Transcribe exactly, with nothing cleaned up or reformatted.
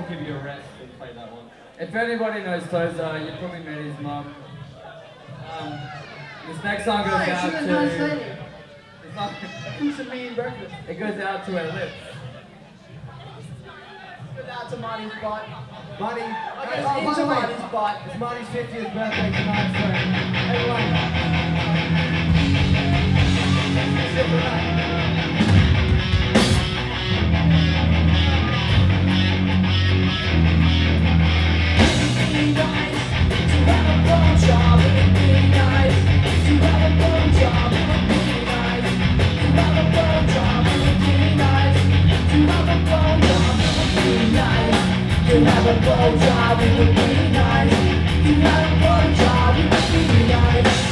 give you a rest and play that one. If anybody knows Tozer, you probably met his mum. Um, this next song goes Oh, out she to... was a nice lady. It's not, Comes to me and breakfast. it goes out to her lips. Goes out to Marty's butt. Marty, Okay, oh, into by the way, Marty's butt. it's Marty's fiftieth birthday tonight, so everyone. Sit for that. To have a blowjob, it would be nice. To have a blowjob, it would be nice.